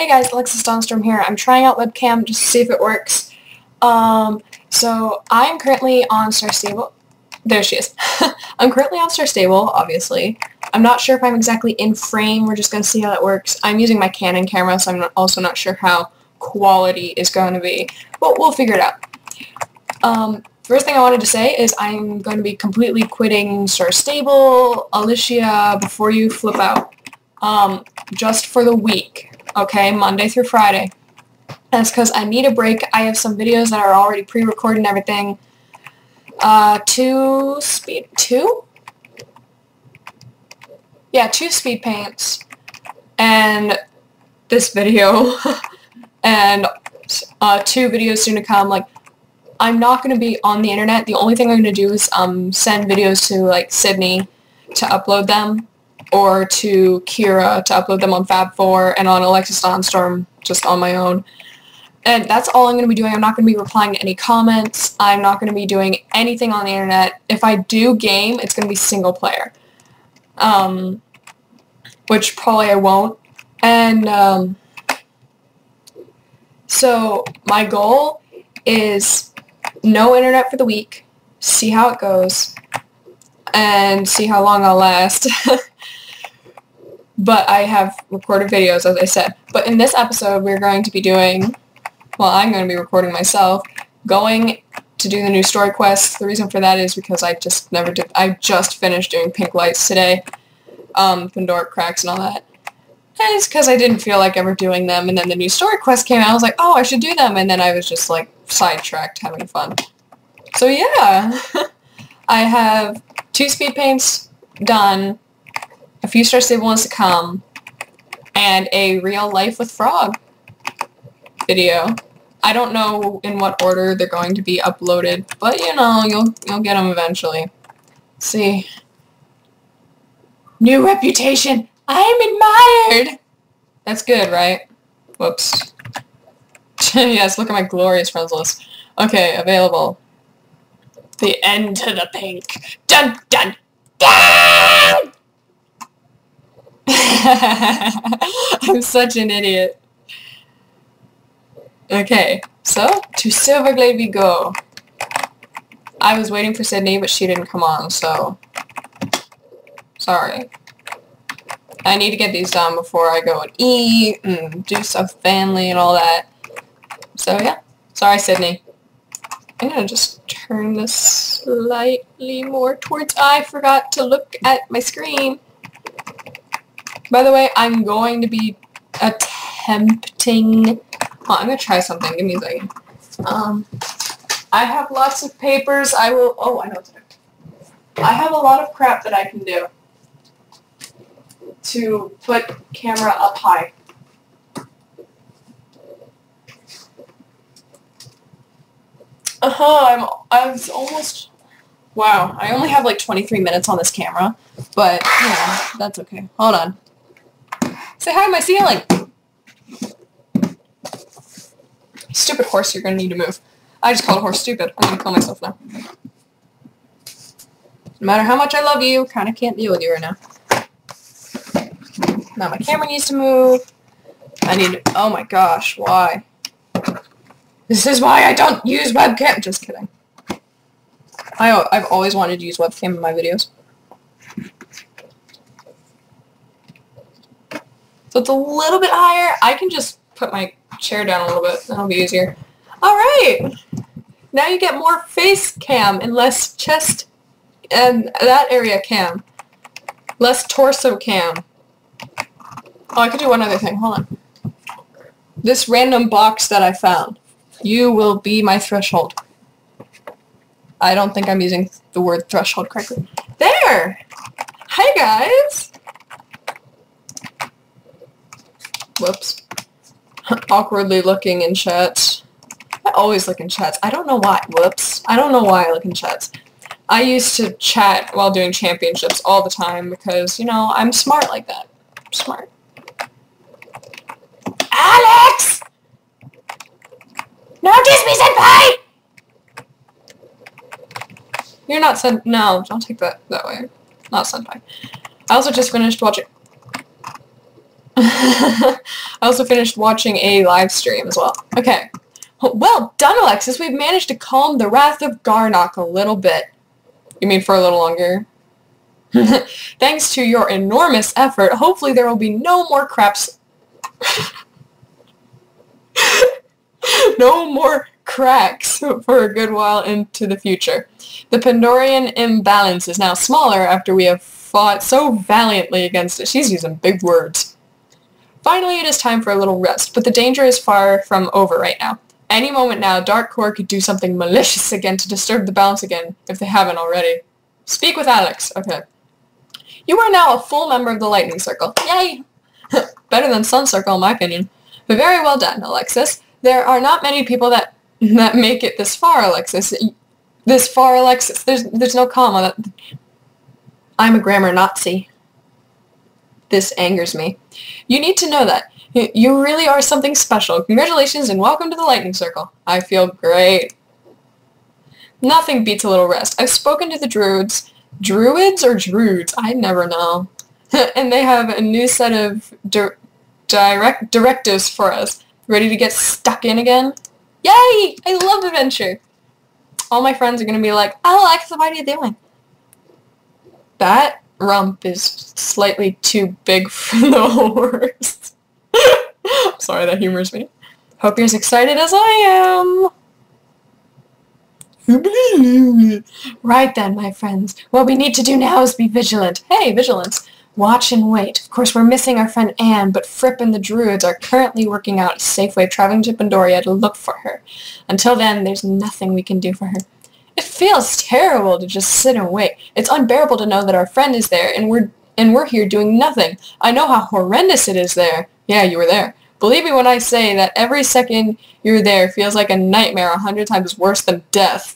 Hey guys, Alexis DS here. I'm trying out webcam just to see if it works. So I'm currently on Star Stable. There she is. I'm currently on Star Stable, obviously. I'm not sure if I'm exactly in frame. We're just going to see how that works. I'm using my Canon camera, so I'm also not sure how quality is going to be. But we'll figure it out. First thing I wanted to say is I'm going to be completely quitting Star Stable, Alicia, before you flip out. Just for the week. Okay, Monday through Friday. That's because I need a break. I have some videos that are already pre-recorded and everything. Two speed paints. And this video. And 2 videos soon to come. Like, I'm not going to be on the internet. The only thing I'm going to do is send videos to, like, Sydney to upload them. Or to Kira to upload them on Fab4 and on Alexis DS just on my own. And that's all I'm going to be doing. I'm not going to be replying to any comments. I'm not going to be doing anything on the internet. If I do game, it's going to be single player. Which probably I won't. And so my goal is no internet for the week, see how it goes, and see how long I'll last. But I have recorded videos, as I said. But in this episode, we're going to be doing, well, I'm going to be recording myself, going to do the new story quests. The reason for that is because I just finished doing pink lights today, Pandora cracks and all that. And it's because I didn't feel like ever doing them, and then the new story quest came out, I was like, oh, I should do them, and then I was just, like, sidetracked, having fun. So yeah, I have 2 speed paints done, a few Star Stable ones to come, and a real life with frog video. I don't know in what order they're going to be uploaded, but you know, you'll get them eventually. Let's see. New reputation! I'm admired! That's good, right? Whoops. Yes, look at my glorious friends list. Okay, available. The end to the pink. Dun dun dun! I'm such an idiot. Okay, so to Silverglade we go. I was waiting for Sydney, but she didn't come on, so sorry. I need to get these done before I go and eat and do stuff with family and all that. So yeah, sorry Sydney. I'm gonna just turn this slightly more towards. I forgot to look at my screen. By the way, I'm going to be attempting... Oh, I'm going to try something. Give me a second. I have lots of papers. I will... Oh, I know what to do. I have a lot of crap that I can do to put camera up high. I was almost... Wow, I only have like 23 minutes on this camera, but, you know, that's okay. Hold on. Say hi to my ceiling! Stupid horse, you're gonna need to move. I just called a horse stupid. I'm gonna kill myself now. No matter how much I love you, kinda can't deal with you right now. Now my camera needs to move. I need to... Oh my gosh, why? This is why I don't use webcam! Just kidding. I've always wanted to use webcam in my videos. So it's a little bit higher. I can just put my chair down a little bit. That'll be easier. Alright! Now you get more face cam and less chest and that area cam. Less torso cam. Oh, I could do one other thing. Hold on. This random box that I found. You will be my threshold. I don't think I'm using the word threshold correctly. There! Hi guys! Whoops. Awkwardly looking in chats. I always look in chats. I don't know why. Whoops. I don't know why I look in chats. I used to chat while doing championships all the time because, you know, I'm smart like that. I'm smart. Alex! Notice me, senpai! You're not sen- No, don't take that way. Not senpai. I also just finished watching... I also finished watching a live stream as well. Okay. Well done, Alexis. We've managed to calm the wrath of Garnock a little bit. You mean for a little longer? Thanks to your enormous effort, hopefully there will be no more craps... no more cracks for a good while into the future. The Pandorian imbalance is now smaller after we have fought so valiantly against it. She's using big words. Finally, it is time for a little rest, but the danger is far from over right now. Any moment now, Dark Core could do something malicious again to disturb the balance again, if they haven't already. Speak with Alex. Okay. You are now a full member of the Lightning Circle. Yay! Better than Sun Circle, in my opinion. But very well done, Alexis. There are not many people that make it this far, Alexis. This far, Alexis. There's no comma. I'm a grammar Nazi. This angers me. You need to know that. You really are something special. Congratulations and welcome to the Lightning Circle. I feel great. Nothing beats a little rest. I've spoken to the druids. Druids or druids? I never know. And they have a new set of directives for us. Ready to get stuck in again? Yay! I love adventure. All my friends are going to be like, oh, Alex, what are you doing? That rump is slightly too big for the horse. Sorry, that humors me. Hope you're as excited as I am. Right then, my friends. What we need to do now is be vigilant. Hey, vigilance. Watch and wait. Of course, we're missing our friend Anne, but Fripp and the Druids are currently working out a safe way traveling to Pandoria to look for her. Until then, there's nothing we can do for her. It feels terrible to just sit and wait. It's unbearable to know that our friend is there, and we're here doing nothing. I know how horrendous it is there. Yeah, you were there. Believe me when I say that every second you're there feels like a nightmare 100 times worse than death.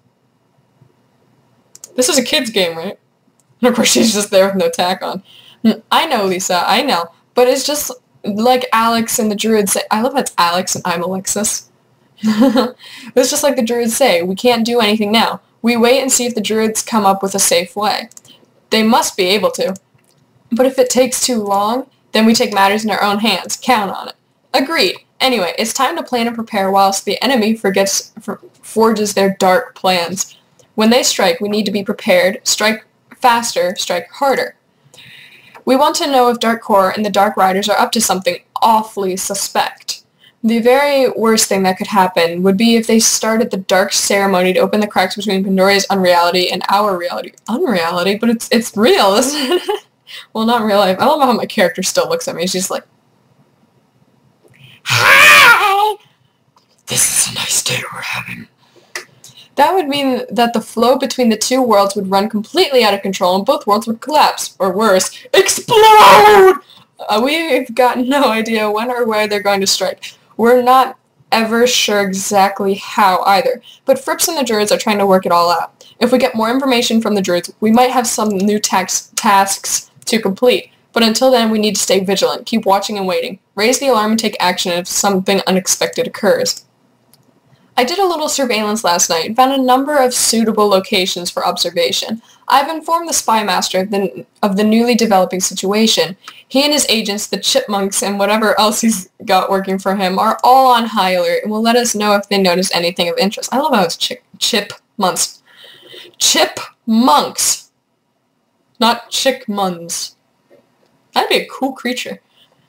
This is a kid's game, right? And of course she's just there with no tack on. I know, Lisa, I know. But it's just like Alex and the Druids say. I love that it's Alex and I'm Alexis. It's just like the Druids say. We can't do anything now. We wait and see if the Druids come up with a safe way. They must be able to. But if it takes too long, then we take matters in our own hands. Count on it. Agreed. Anyway, it's time to plan and prepare whilst the enemy forges their dark plans. When they strike, we need to be prepared. Strike faster, strike harder. We want to know if Dark Core and the Dark Riders are up to something awfully suspect. The very worst thing that could happen would be if they started the dark ceremony to open the cracks between Pandoria's unreality and our reality. Unreality? But it's real, isn't it? Well, not in real life. I don't know how my character still looks at me. She's like, hi! This is a nice day we're having. That would mean that the flow between the two worlds would run completely out of control and both worlds would collapse. Or worse, explode! We've got no idea when or where they're going to strike. We're not ever sure exactly how either. But Fripps and the Druids are trying to work it all out. If we get more information from the Druids, we might have some new tasks to complete. But until then, we need to stay vigilant, keep watching and waiting. Raise the alarm and take action if something unexpected occurs. I did a little surveillance last night and found a number of suitable locations for observation. I've informed the spy master of the newly developing situation. He and his agents, the chipmunks, and whatever else he's got working for him are all on high alert and will let us know if they notice anything of interest. I love how it's chipmunks. Chipmunks! Not chickmuns. That'd be a cool creature.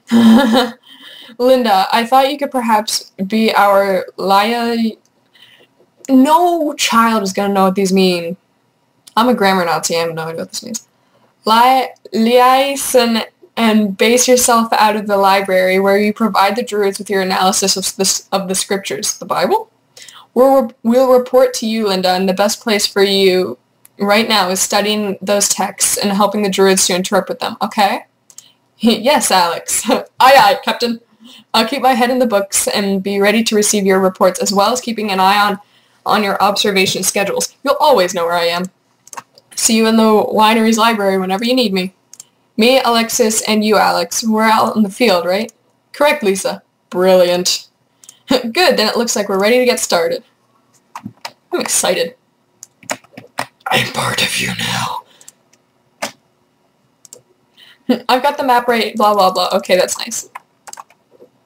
Linda, I thought you could perhaps be our Lydia. No child is going to know what these mean. I'm a grammar Nazi. I have no idea what this means. Liaison and base yourself out of the library where you provide the Druids with your analysis of the scriptures. The Bible? We'll report to you, Linda, and the best place for you right now is studying those texts and helping the Druids to interpret them, okay? Yes, Alex. Aye, aye, Captain. I'll keep my head in the books and be ready to receive your reports, as well as keeping an eye on your observation schedules. You'll always know where I am. See you in the winery's library whenever you need me. Me, Alexis, and you, Alex. We're out in the field, right? Correct, Lisa. Brilliant. Good, then it looks like we're ready to get started. I'm excited. I'm part of you now. I've got the map right, blah, blah, blah. Okay, that's nice.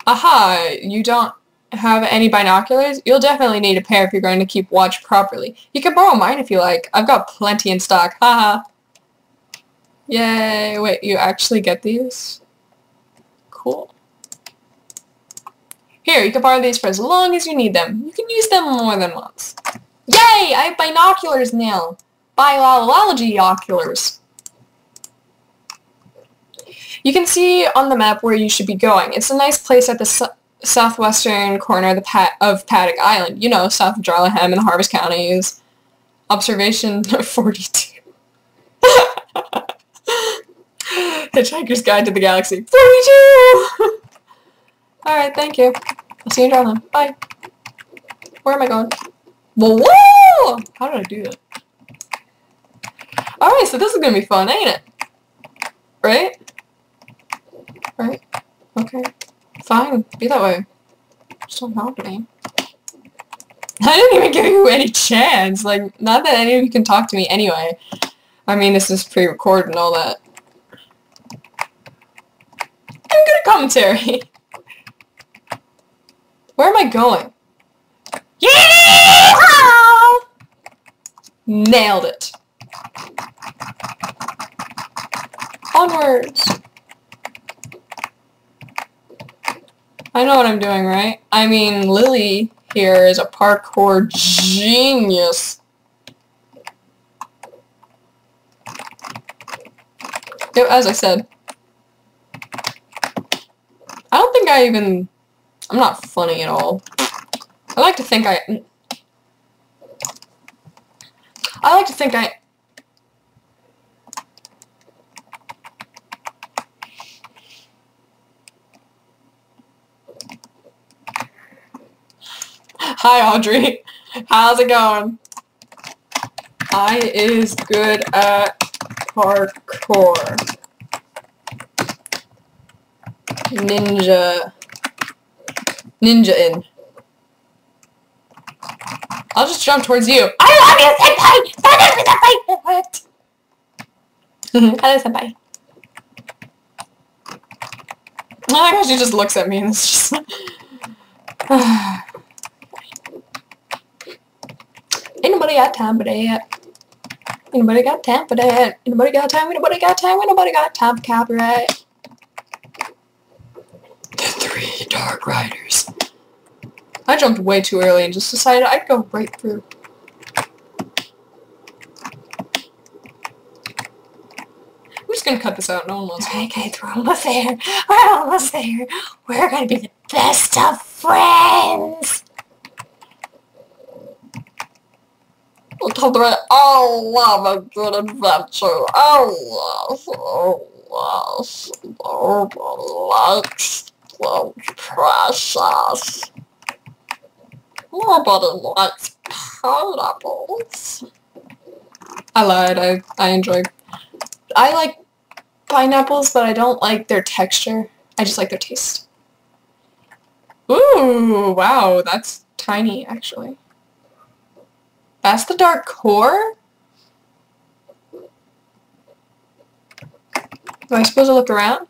Aha, you don't have any binoculars? You'll definitely need a pair if you're going to keep watch properly. You can borrow mine if you like. I've got plenty in stock. Haha. Yay. Wait, you actually get these? Cool. Here, you can borrow these for as long as you need them. You can use them more than once. Yay! I have binoculars now. Biology oculars. You can see on the map where you should be going. It's a nice place at the southwestern corner of Paddock Island. You know, south of Jarlatham and the Harvest Counties. Observation 42. Hitchhiker's Guide to the Galaxy. 42! Alright, thank you. I'll see you in Jarlatham. Bye. Where am I going? Whoa! How did I do that? Alright, so this is gonna be fun, ain't it? Right? Right? Okay. Fine. Be that way. Just don't talk to me. I didn't even give you any chance. Like, not that any of you can talk to me anyway. I mean, this is pre-recorded and all that. I'm good at commentary. Where am I going? Yeah! Nailed it. Onwards. I know what I'm doing, right? I mean, Lily here is a parkour genius. Yep, as I said. I don't think I'm not funny at all. I like to think I Hi, Audrey. How's it going? I is good at parkour. Ninja in. I'll just jump towards you. I love you, senpai! That is the fight that worked! Hello, senpai. Oh my gosh, she just looks at me and it's just... Ain't nobody got time for that. Ain't nobody got time for that. Ain't nobody got time, ain't nobody got time, ain't nobody got time for copyright. The 3 Dark Riders. I jumped way too early and just decided I'd go right through. I'm just gonna cut this out, no one wants to. Okay, we're almost there. We're almost there. We're gonna be the best of friends. I love a good adventure. Oh yes. Nobody likes the precious. Nobody likes pineapples. I lied. I like pineapples, but I don't like their texture. I just like their taste. Ooh, wow, that's tiny, actually. That's the dark core? Am I supposed to look around?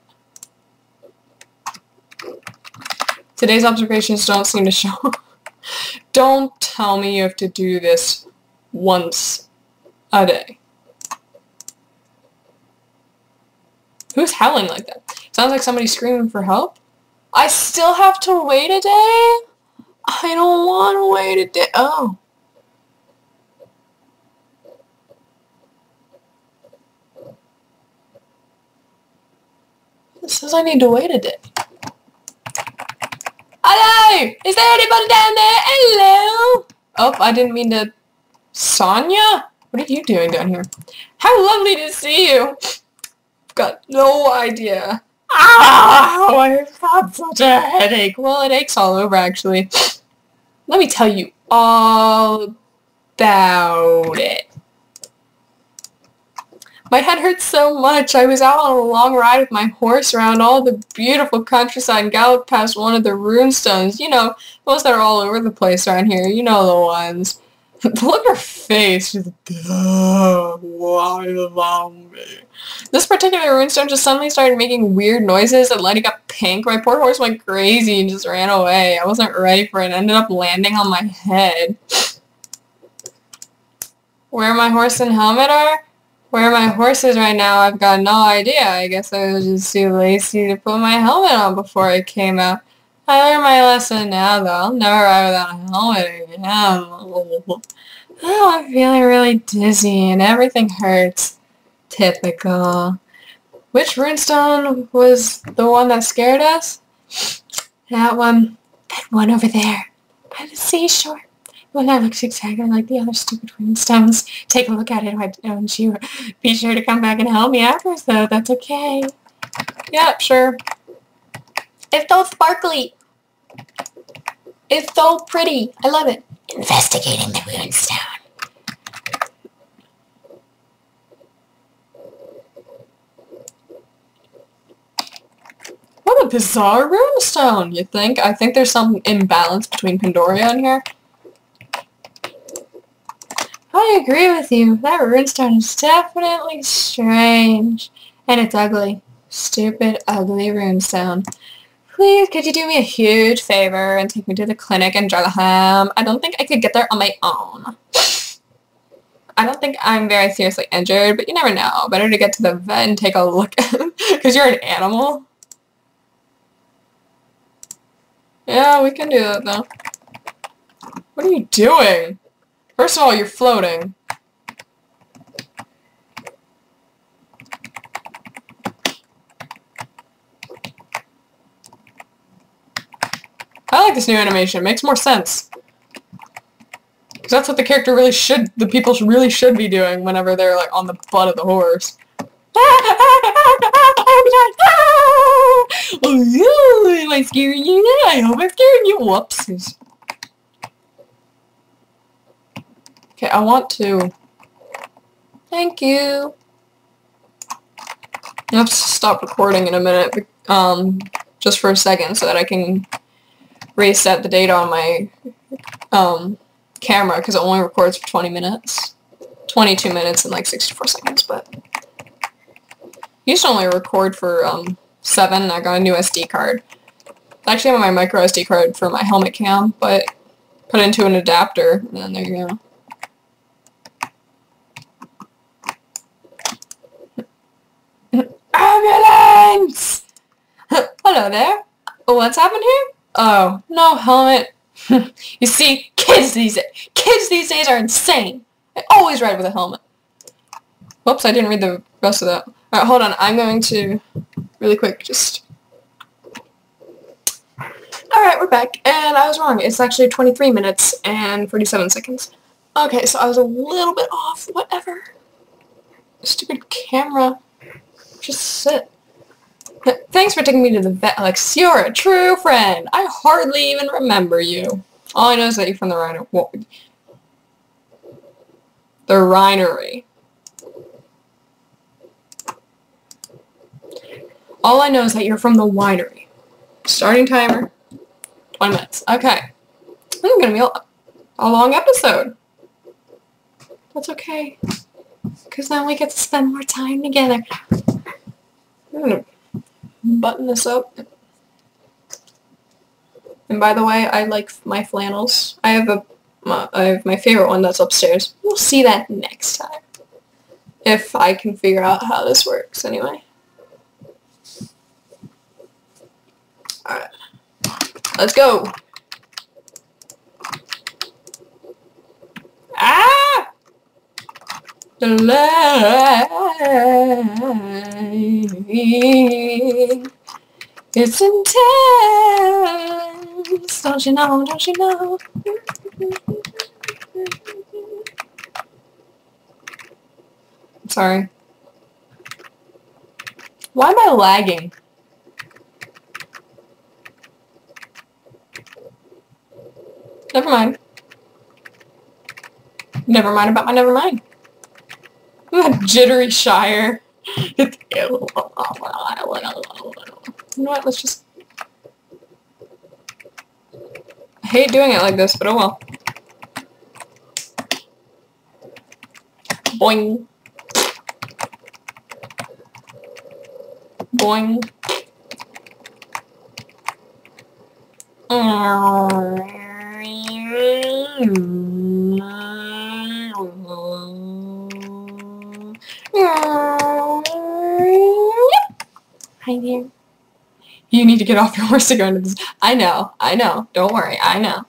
Today's observations don't seem to show. Don't tell me you have to do this once a day. Who's howling like that? Sounds like somebody screaming for help. I still have to wait a day? I don't want to wait a day. Oh. It says I need to wait a day. Hello! Is there anybody down there? Hello! Oh, I didn't mean to... Sonia? What are you doing down here? How lovely to see you! I've got no idea. Oh, I've got such a headache. Well, it aches all over, actually. Let me tell you all about it. My head hurts so much. I was out on a long ride with my horse around all the beautiful countryside and galloped past one of the runestones. You know, those that are all over the place around here. You know the ones. Look at her face. She's like, duh, why the me? This particular runestone just suddenly started making weird noises and lighting up pink. My poor horse went crazy and just ran away. I wasn't ready for it and ended up landing on my head. Where my horse and helmet are? Where my horse is right now, I've got no idea. I guess I was just too lazy to put my helmet on before I came out. I learned my lesson now, though. I'll never ride without a helmet again. Oh, I'm feeling really dizzy and everything hurts. Typical. Which runestone was the one that scared us? That one. That one over there. By the seashore. Well, that looks exactly like the other stupid runestones. Take a look at it, why don't you? Be sure to come back and help me afterwards, though. That's okay. Yeah, sure. It's so sparkly. It's so pretty. I love it. Investigating the runestone. What a bizarre runestone, you think? I think there's some imbalance between Pandoria and here. I agree with you. That runestone is definitely strange. And it's ugly. Stupid, ugly runestone. Please, could you do me a huge favor and take me to the clinic in Jarlatham? I don't think I could get there on my own. I don't think I'm very seriously injured, but you never know. Better to get to the vet and take a look at it. Because you're an animal. Yeah, we can do that, though. What are you doing? First of all, you're floating. I like this new animation. It makes more sense. Because that's what the character really should, the people really should be doing whenever they're, like, on the butt of the horse. Oh, yeah, am I scaring you? Yeah, I hope I'm scaring you. Whoopsies. Okay, I want to... Thank you. I have to stop recording in a minute, just for a second, so that I can reset the data on my camera, because it only records for 20 minutes. 22 minutes and like 64 seconds, but... I used to only record for 7, and I got a new SD card. I actually have my micro SD card for my helmet cam, but put it into an adapter, and then there you go. Ambulance! Hello there. What's happened here? Oh, no helmet. You see, kids these days are insane. They always ride with a helmet. Whoops, I didn't read the rest of that. Alright, hold on. I'm going to, really quick, just... Alright, we're back. And I was wrong. It's actually 23 minutes and 47 seconds. Okay, so I was a little bit off. Whatever. Stupid camera. Just sit. Thanks for taking me to the vet, Alex. You're a true friend. I hardly even remember you. All I know is that you're from the Rhino... Well, the Rhinery. All I know is that you're from the winery. Starting timer. 20 minutes. Okay. This is going to be a long episode. That's okay. Because then we get to spend more time together. I'm going to button this up. And by the way, I like my flannels. I have my favorite one that's upstairs. We'll see that next time. If I can figure out how this works anyway. Alright. Let's go! Ah! The line. It's intense. Don't you know? Don't you know? I'm sorry. Why am I lagging? Never mind. Never mind about my never mind. That jittery Shire. You know what, let's just... I hate doing it like this, but oh well. Boing. Boing. Hi there. You need to get off your horse to go into this. I know. Don't worry, I know.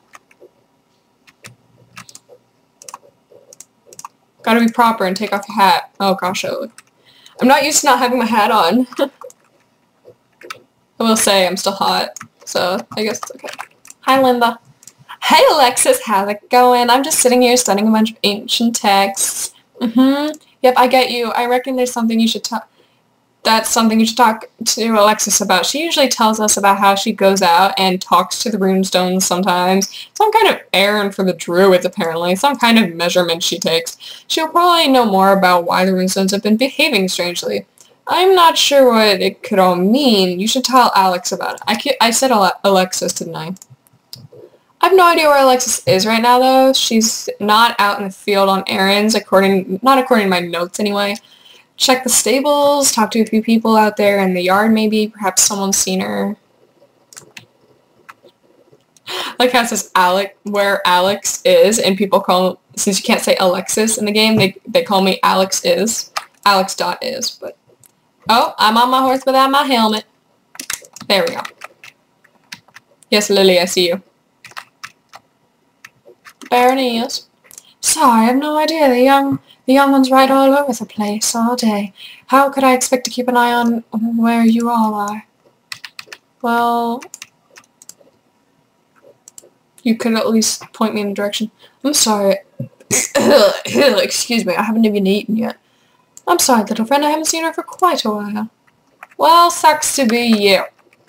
Gotta be proper and take off your hat. Oh gosh, I'm not used to not having my hat on. I will say I'm still hot, so I guess it's okay. Hi, Linda. Hey, Alexis, how's it going? I'm just sitting here studying a bunch of ancient texts. Yep, I get you. I reckon there's something you should talk. That's something you should talk to Alexis about. She usually tells us about how she goes out and talks to the runestones sometimes. Some kind of errand for the druids, apparently. Some kind of measurement she takes. She'll probably know more about why the runestones have been behaving strangely. I'm not sure what it could all mean. You should tell Alex about it. I said Alexis, didn't I? I have no idea where Alexis is right now, though. She's not out in the field on errands, not according to my notes anyway. Check the stables, talk to a few people out there in the yard maybe. Perhaps someone's seen her. Like how it says where Alex is, and people call, since you can't say Alexis in the game, they call me Alex is. Alex.is, but... Oh, I'm on my horse without my helmet. There we go. Yes, Lily, I see you. Baroness. Sorry, I have no idea. The young ones ride all over the place all day. How could I expect to keep an eye on where you all are? Well, you could at least point me in a direction. I'm sorry. Excuse me, I haven't even eaten yet. I'm sorry, little friend, I haven't seen her for quite a while. Well, sucks to be you.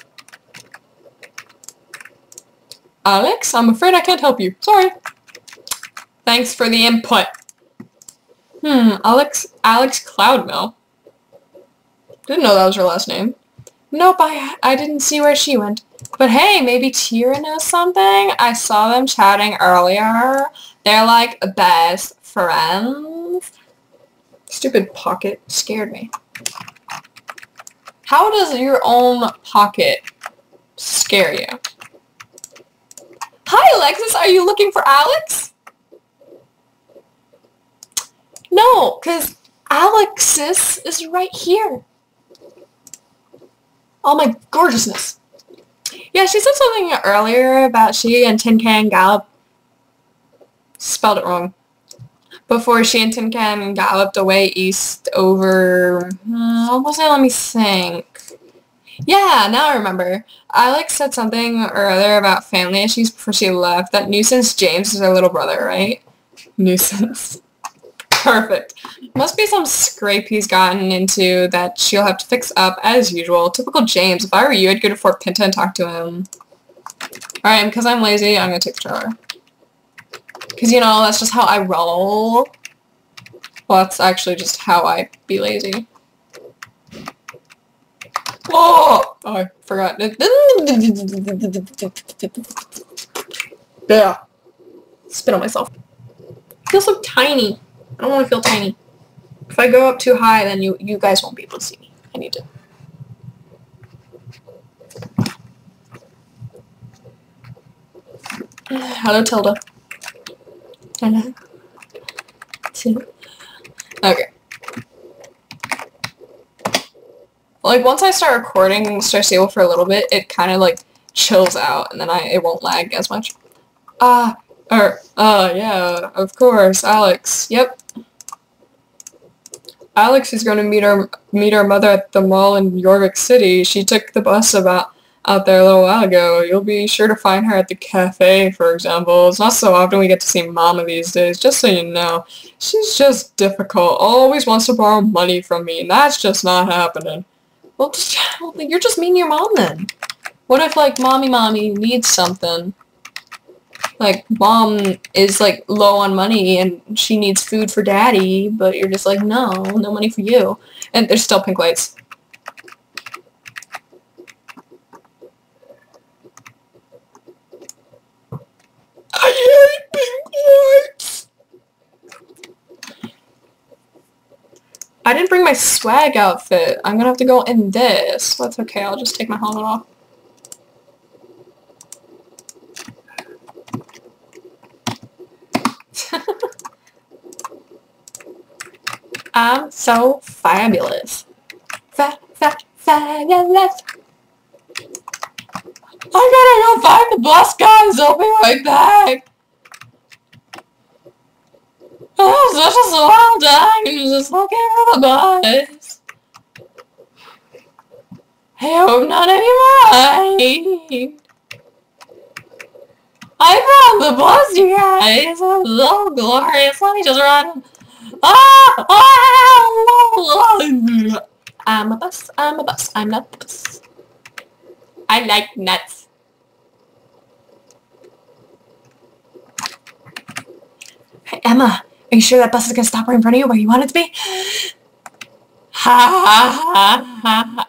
Alex, I'm afraid I can't help you. Sorry. Thanks for the input. Alex Cloudmill. Didn't know that was her last name. Nope, I didn't see where she went. But hey, maybe Tira knows something? I saw them chatting earlier. They're like best friends. Stupid pocket scared me. How does your own pocket scare you? Hi, Alexis. Are you looking for Alex? No, because Alexis is right here. Oh my gorgeousness. Yeah, she said something earlier about she and Tin Can Gallop. Spelled it wrong. Before she and Tin Can galloped away east over... what was it? Let me think. Yeah, now I remember. Alex said something earlier about family issues before she left. That Nuisance James is her little brother, right? Nuisance. Perfect. Must be some scrape he's gotten into that she'll have to fix up as usual. Typical James. If I were you, I'd go to Fort Pinta and talk to him. Alright, because I'm lazy, I'm gonna take the shower. Because, you know, that's just how I roll. Well, that's actually just how I be lazy. Oh! Oh, I forgot. Yeah. Spit on myself. I feel so tiny. I don't want to feel tiny. If I go up too high, then you guys won't be able to see me. I need to. Hello, Tilda. Hello. Okay. Like, once I start recording Star Stable for a little bit, it kind of, like, chills out, and then it won't lag as much. Yeah, of course, Alex. Yep. Alex is going to meet our mother at the mall in Yorvik City. She took the bus out there a little while ago. You'll be sure to find her at the cafe, for example. It's not so often we get to see Mama these days, just so you know. She's just difficult. Always wants to borrow money from me, and that's just not happening. Well, you're just mean to your mom then. What if, like, mommy needs something? Like, mom is, like, low on money and she needs food for daddy, but you're just like, no money for you. And there's still pink lights. I hate pink lights! I didn't bring my swag outfit. I'm gonna have to go in this. That's okay, I'll just take my helmet off. I'm so fabulous. Fabulous. I gotta go find the bus, guys. I'll be right back. Oh, such a small time. Just looking for the bus. I hope none of you mind. I found the bus, you guys. It's so glorious. Let me just run. I'm a bus. I'm a bus. I'm not the bus. I like nuts. Hey, Emma, are you sure that bus is gonna stop right in front of you where you want it to be? Ha ha ha ha.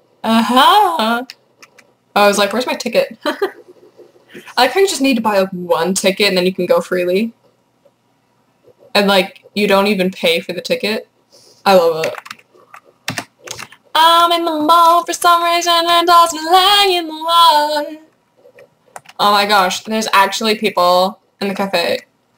I was like, where's my ticket? I like how you just need to buy like one ticket and then you can go freely. And like, you don't even pay for the ticket. I love it. I'm in the mall for some reason and doesn't lie in the wall. Oh my gosh, there's actually people in the cafe.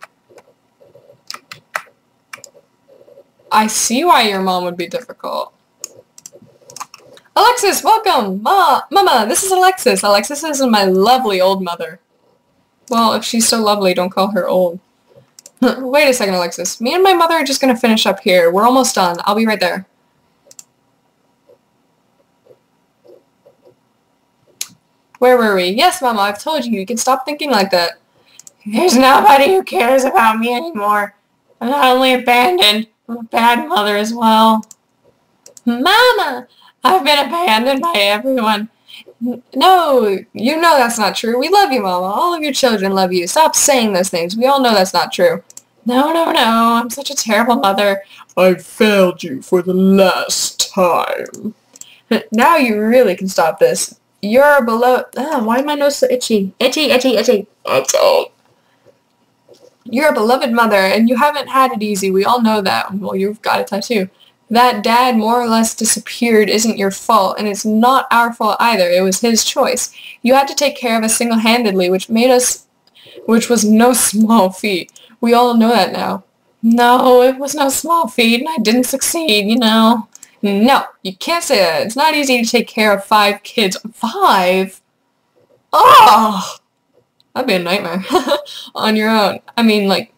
I see why your mom would be difficult. Alexis, welcome! Mama, this is Alexis. Alexis is my lovely old mother. Well, if she's so lovely, don't call her old. Wait a second, Alexis. Me and my mother are just gonna finish up here. We're almost done. I'll be right there. Where were we? Yes, Mama, I've told you. You can stop thinking like that. There's nobody who cares about me anymore. I'm not only abandoned, I'm a bad mother as well. Mama! I've been abandoned by everyone. No, you know that's not true. We love you, Mama. All of your children love you. Stop saying those things. We all know that's not true. No, no, no. I'm such a terrible mother. I failed you for the last time. Now you really can stop this. You're below... why is my nose so itchy? Itchy, itchy, itchy. Itchy. You're a beloved mother, and you haven't had it easy. We all know that. Well, you've got a tattoo. That dad more or less disappeared isn't your fault, and it's not our fault either. It was his choice. You had to take care of us single-handedly, which was no small feat. We all know that now. No, it was no small feat, and I didn't succeed, you know. No, you can't say that. It's not easy to take care of 5 kids. 5? Oh! That'd be a nightmare. On your own. I mean, like...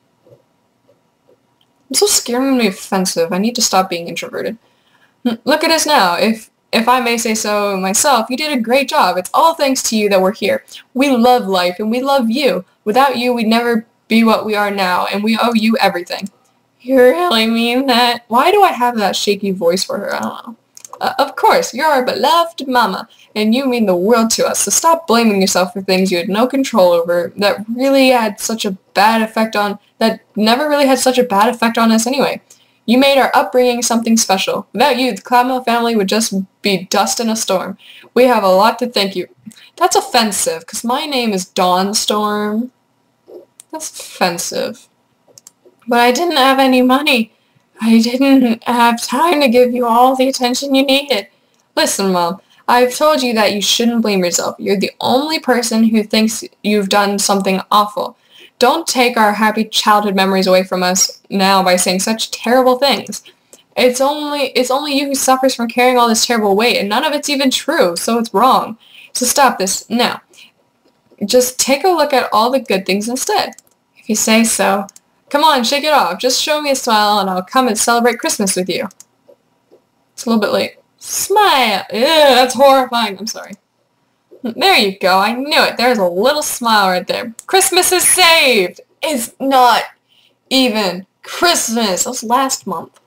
I'm so scared I'm gonna be offensive. I need to stop being introverted. Look at us now. If I may say so myself, you did a great job. It's all thanks to you that we're here. We love life, and we love you. Without you, we'd never be what we are now, and we owe you everything. You really mean that? Why do I have that shaky voice for her? I don't know. Of course, you're our beloved mama, and you mean the world to us, so stop blaming yourself for things you had no control over that really had such a bad effect on, that never really had such a bad effect on us anyway. You made our upbringing something special. Without you, the Cloudmill family would just be dust in a storm. We have a lot to thank you. That's offensive, because my name is Dawnstorm. That's offensive. But I didn't have any money. I didn't have time to give you all the attention you needed. Listen, Mom, I've told you that you shouldn't blame yourself. You're the only person who thinks you've done something awful. Don't take our happy childhood memories away from us now by saying such terrible things. It's only you who suffers from carrying all this terrible weight, and none of it's even true, so it's wrong. So stop this now. Just take a look at all the good things instead. If you say so. Come on, shake it off. Just show me a smile and I'll come and celebrate Christmas with you. It's a little bit late. Smile! Ew, that's horrifying. I'm sorry. There you go. I knew it. There's a little smile right there. Christmas is saved! It's not even Christmas. That was last month.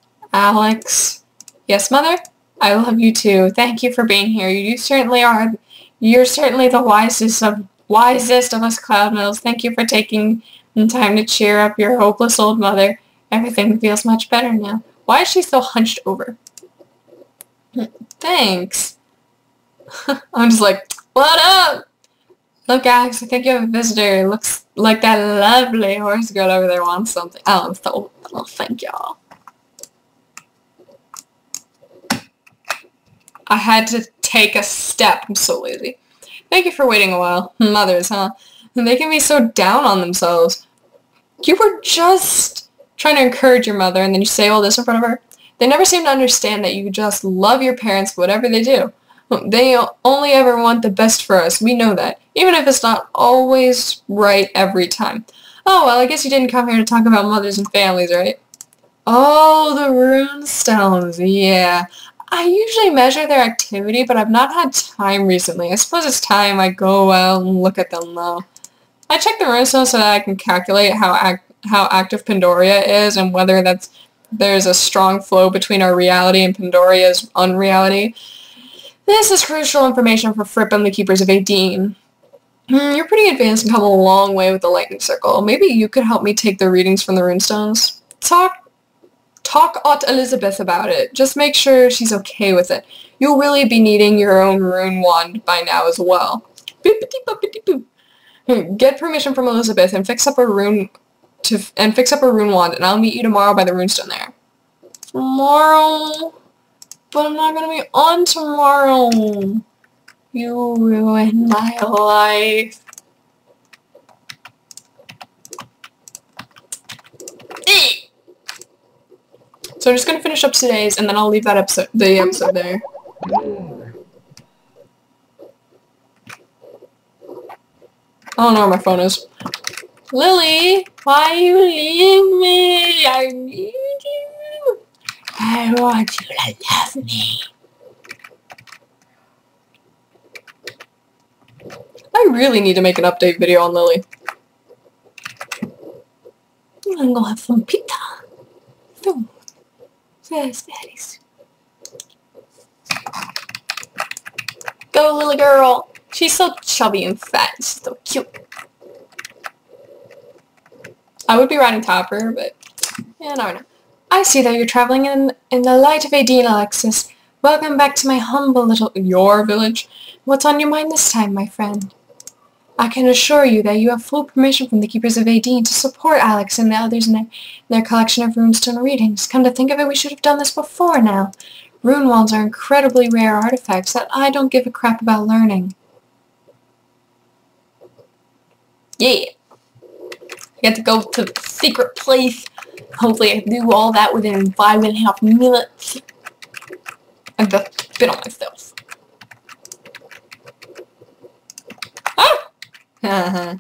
Alex. Yes, Mother? I love you too. Thank you for being here. You certainly are. You're certainly the wisest of us Cloudmills. Thank you for taking time to cheer up your hopeless old mother. Everything feels much better now. Why is she so hunched over? Thanks. I'm just like, what up? Look, Alex, I think you have a visitor. Looks like that lovely horse girl over there wants something. Oh, thank y'all. I had to take a step. I'm so lazy. Thank you for waiting a while. Mothers, huh? They can be so down on themselves. You were just trying to encourage your mother, and then you say all this in front of her? They never seem to understand that you just love your parents whatever they do. They only ever want the best for us. We know that. Even if it's not always right every time. Oh, well, I guess you didn't come here to talk about mothers and families, right? Oh, the rune stones. Yeah. I usually measure their activity, but I've not had time recently. I suppose it's time I go out and look at them, though. I check the rune stones so that I can calculate how active Pandoria is and whether there's a strong flow between our reality and Pandoria's unreality. This is crucial information for Fripp and the Keepers of Aideen. You're pretty advanced and come a long way with the lightning circle. Maybe you could help me take the readings from the runestones. Talk Aunt Elizabeth about it. Just make sure she's okay with it. You'll really be needing your own rune wand by now as well. Get permission from Elizabeth and fix up a rune wand, and I'll meet you tomorrow by the runestone there. Tomorrow? But I'm not gonna be on tomorrow. You ruined my life. So I'm just gonna finish up today's, and then I'll leave the episode there. I don't know where my phone is. Lily, why you leave me? I need you. I want you to love me. I really need to make an update video on Lily. I'm gonna have some pizza. Yes, daddies. Go, Lily girl. She's so chubby and fat. She's so cute. I would be riding Topper, but yeah, no, no. I see that you're traveling in the light of Aideen, Alexis. Welcome back to my humble little your village. What's on your mind this time, my friend? I can assure you that you have full permission from the Keepers of Aideen to support Alex and the others in their collection of runestone readings. Come to think of it, we should have done this before now. Rune wands are incredibly rare artifacts that I don't give a crap about learning. Yeah. I get to go to the secret place. Hopefully I can do all that within 5.5 minutes. I've just spit on myself. Ah!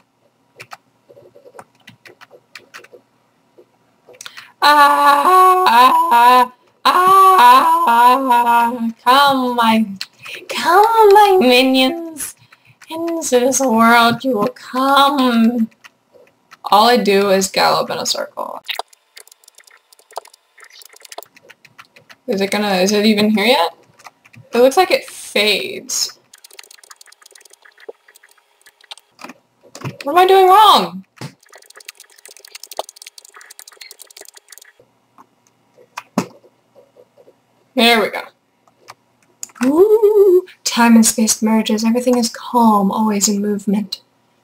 Come my minions, into this world you will come. All I do is gallop in a circle. Is it even here yet? It looks like it fades. What am I doing wrong? There we go. Ooh, time and space merges. Everything is calm, always in movement.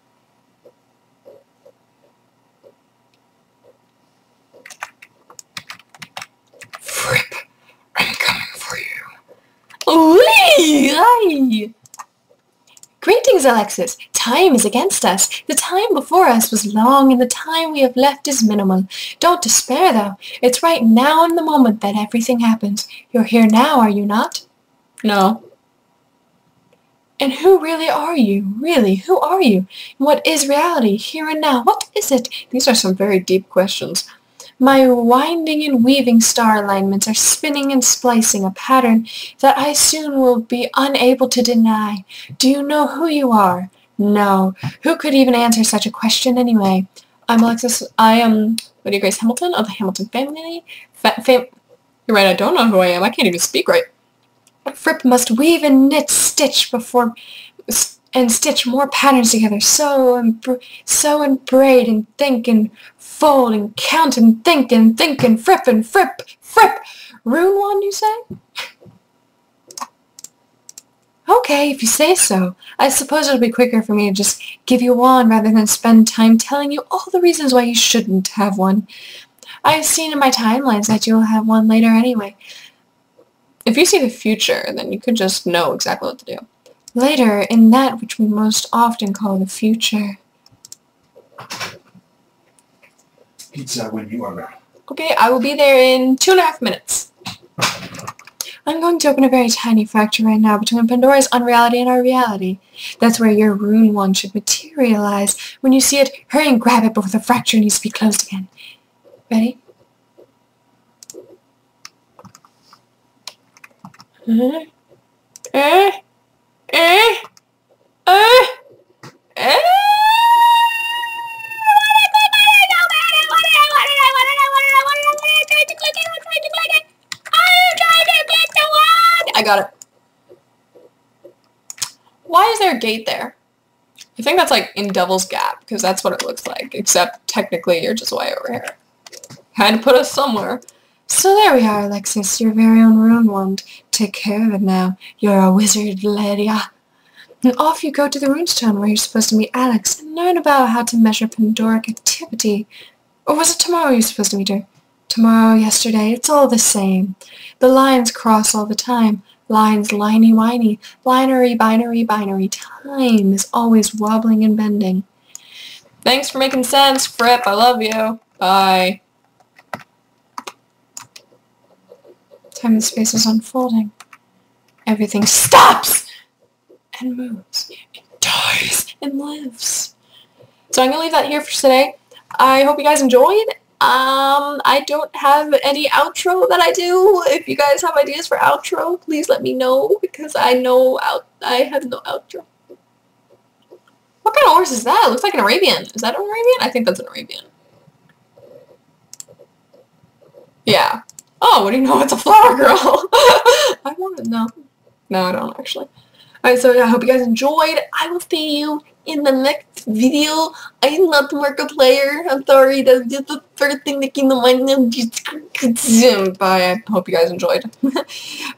Fripp, I'm coming for you. Ooh, greetings, Alexis. Time is against us. The time before us was long, and the time we have left is minimal. Don't despair, though. It's right now in the moment that everything happens. You're here now, are you not? No. And who really are you? Really, who are you? And what is reality, here and now? What is it? These are some very deep questions. My winding and weaving star alignments are spinning and splicing a pattern that I soon will be unable to deny. Do you know who you are? No. Who could even answer such a question anyway? I'm Alexis. I am Lydia Grace Hamilton of the Hamilton family. You're right, I don't know who I am. I can't even speak right. Fripp must weave and knit, stitch more patterns together. Sew and braid and think and fold and count and think and Fripp and Fripp. Rune wand, you say? Okay, if you say so. I suppose it'll be quicker for me to just give you a wand rather than spend time telling you all the reasons why you shouldn't have one. I have seen in my timelines that you'll have one later anyway. If you see the future, then you could just know exactly what to do. Later, in that which we most often call the future. Pizza when you are ready. Okay, I will be there in 2.5 minutes. I'm going to open a very tiny fracture right now between Pandora's unreality and our reality. That's where your Rune One should materialize. When you see it, hurry and grab it before the fracture needs to be closed again. Ready? I got it. Why is there a gate there? I think that's like in Devil's Gap, because that's what it looks like, except technically you're just way over here. Had to put us somewhere. So there we are, Alexis, your very own Rune Wand. Take care of it now. You're a wizard, Lydia. And off you go to the Runestone where you're supposed to meet Alex and learn about how to measure Pandoric activity. Or was it tomorrow you're supposed to meet her? Tomorrow, yesterday, it's all the same. The lines cross all the time. Lines liney-whiny, binary. Time is always wobbling and bending. Thanks for making sense, Fripp. I love you. Bye. Time and space is unfolding. Everything stops and moves. It dies and lives. So I'm going to leave that here for today. I hope you guys enjoyed. I don't have any outro that I do. If you guys have ideas for outro, please let me know, because I have no outro. What kind of horse is that? It looks like an Arabian. Is that an Arabian? I think that's an Arabian. Yeah. Oh, what do you know? It's a flower girl. I want to know. No, I don't actually. Alright, so yeah, I hope you guys enjoyed. I will see you in the next video. I'm not Markiplier. I'm sorry, that's just the first thing that came to mind. Bye. I hope you guys enjoyed.